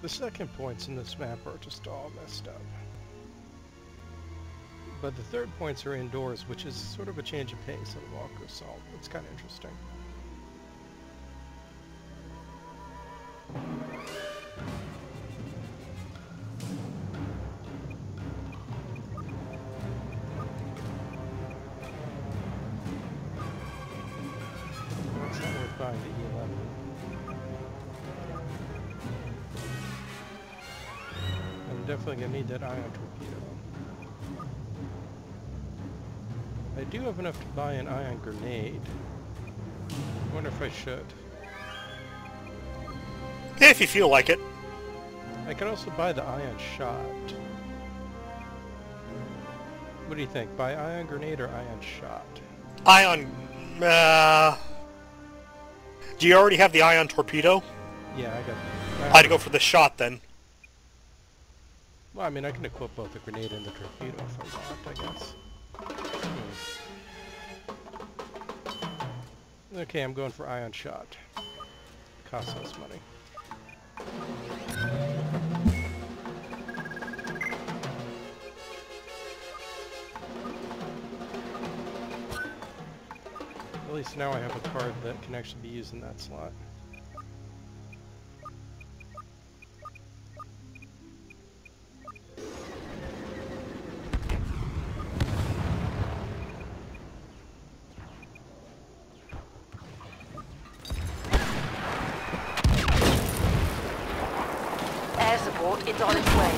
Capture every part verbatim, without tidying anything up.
The second points in this map are just all messed up. But the third points are indoors, which is sort of a change of pace in Walker Assault. It's kind of interesting. It's not worth buying the E eleven. I'm definitely going to need that ion torpedo. I do have enough to buy an ion grenade. I wonder if I should. If you feel like it. I can also buy the ion shot. What do you think? Buy ion grenade or ion shot? Ion... Uh, do you already have the ion torpedo? Yeah, I got that. I'd go for the shot then. Well, I mean, I can equip both the grenade and the torpedo if I want, I guess. Hmm. Okay, I'm going for ion shot. Costs less money. At least now I have a card that can actually be used in that slot. Air support is on its way.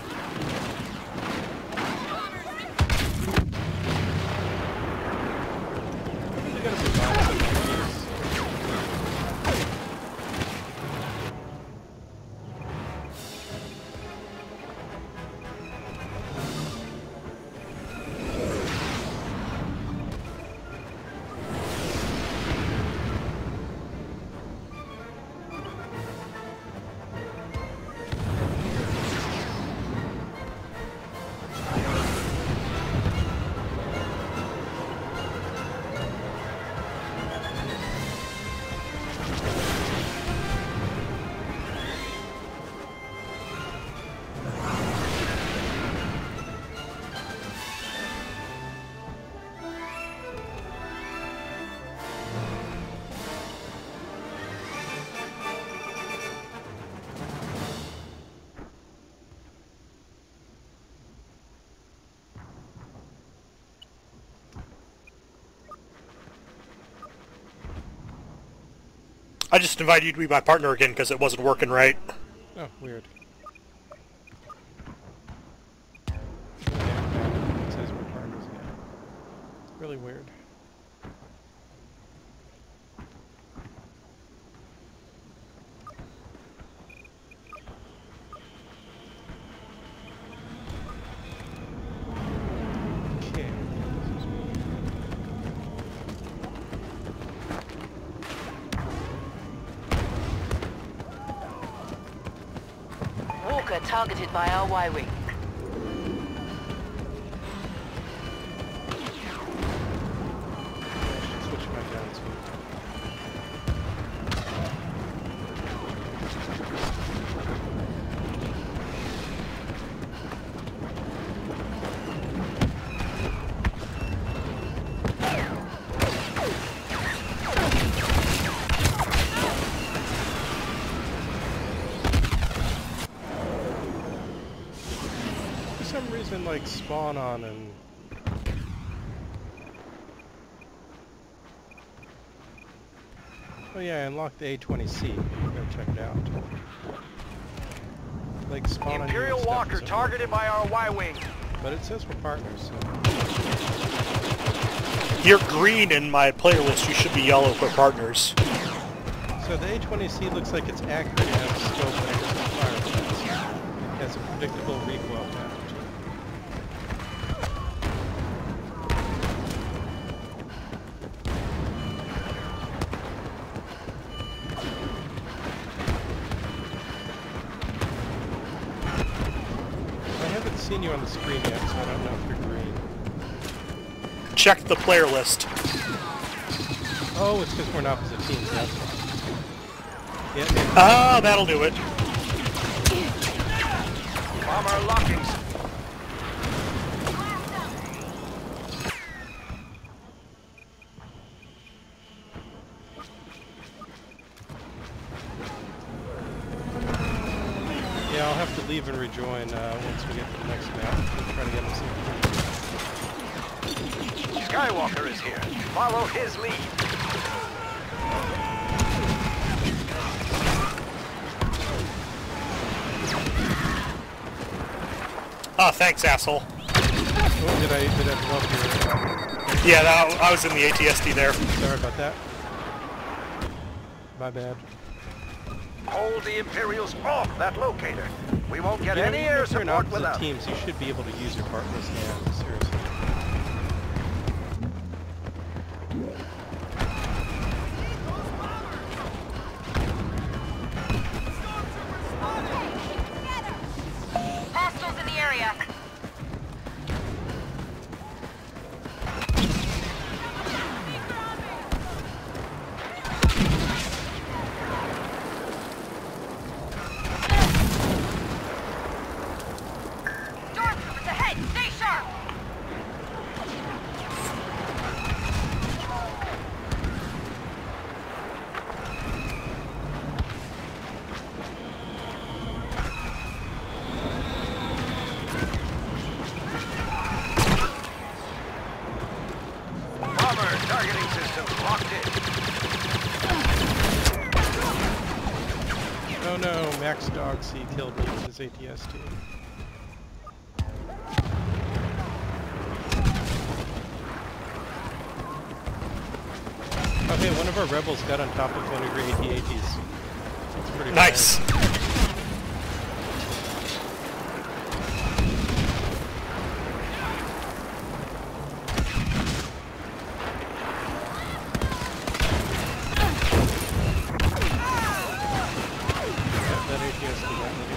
I just invited you to be my partner again because it wasn't working right. Oh, weird. Yeah, it says we're partners again. Really weird. Okay. Walker targeted by our Y-wing. Switch my down to. For some reason, like spawn on and. Oh yeah, I unlocked the A twenty C. Gotta check it out. Like spawn on Imperial you and stuff Walker isn't targeted by our Y-wing. working. But it says we're partners, so. You're green in my player list, you should be yellow for partners. So the A twenty C looks like it's accurate. It has a scope and it doesn't fire fast. It has a predictable recoil pattern. I haven't seen you on the screen yet, so I don't know if you're green. Check the player list. Oh, it's because we're in opposite teams, that's why. Yeah, yeah. Ah, that'll do it. Bomber locking. Yeah, I'll have to leave and rejoin uh, once we get to the next map. We'll try to get him some. Skywalker is here. Follow his lead. Ah, thanks, asshole. Oh, did I did I blow up your? Yeah, that, I was in the A T S D there. Sorry about that. My bad. Hold the Imperials off that locator. We won't get You know, any even air if you're in support opposite without. teams, you should be able to use your partner's hand. Seriously. Hostiles in the area. Stormtroopers ahead! Stay sharp! Bomber targeting system locked in. Oh no, Max Dogsy killed me with his A T S T. Okay, one of our rebels got on top of one of your A T A Ts. That's pretty Nice. bad. Yeah, that A T S T got me.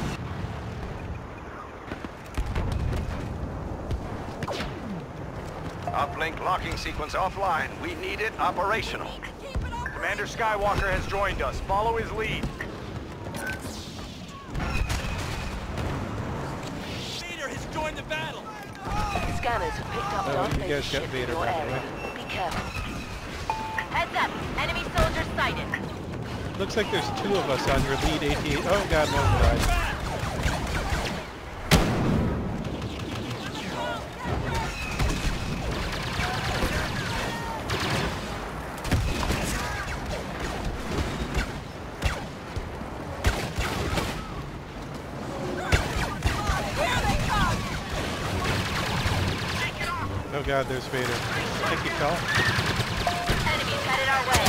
Uplink locking sequence offline. We need it operational. Commander Skywalker has joined us. Follow his lead. Vader has joined the battle! Scanners have picked up Oh, Darth you Vader's guys got ship Vader, in your by the area. way. Be careful. Heads up! Enemy soldiers sighted. Looks like there's two of us on your lead A T A. Oh god, one died. Oh god, there's Vader. Thank you, Cal. Enemies headed our way.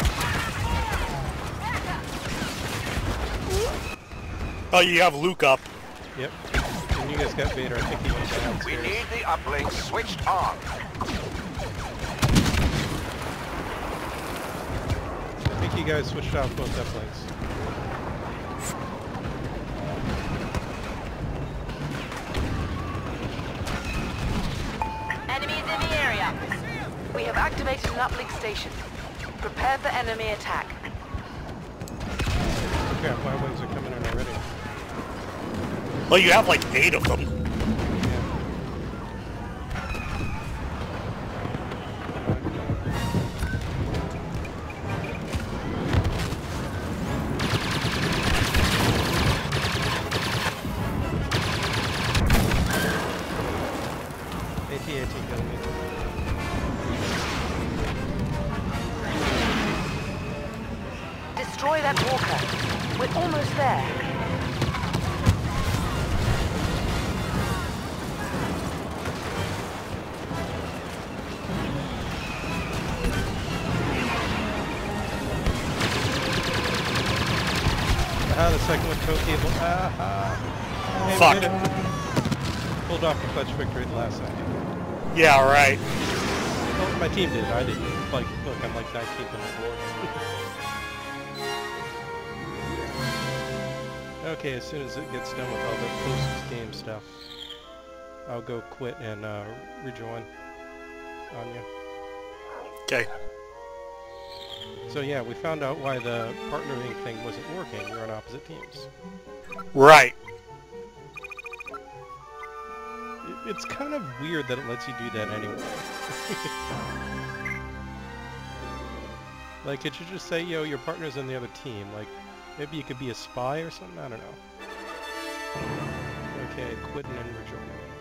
Oh, you have Luke up. Yep. And you guys got Vader. I think he went We downstairs. need the uplink switched on. I think you guys switched off both uplinks. Enemies in the area. We have activated an uplink station. Prepare for enemy attack. Okay, my wings are coming in already. Well, you have like eight of them. Yeah. A T A T killing me. Destroy that walker. We're almost there. Ah, the second one toe cable. Ah, ah. Hey, we Fuck. did it. Pulled off the clutch victory at the last second. Yeah, right. Well, my team did. I didn't. Like, look, I'm like nineteenth on the board. Okay, as soon as it gets done with all the post-game stuff, I'll go quit and uh, rejoin Anya. Okay. So yeah, we found out why the partnering thing wasn't working. We're on opposite teams. Right. It's kind of weird that it lets you do that anyway. Like, it should just say, yo, your partner's on the other team. Like, maybe you could be a spy or something? I don't know. Okay, quitting and rejoining.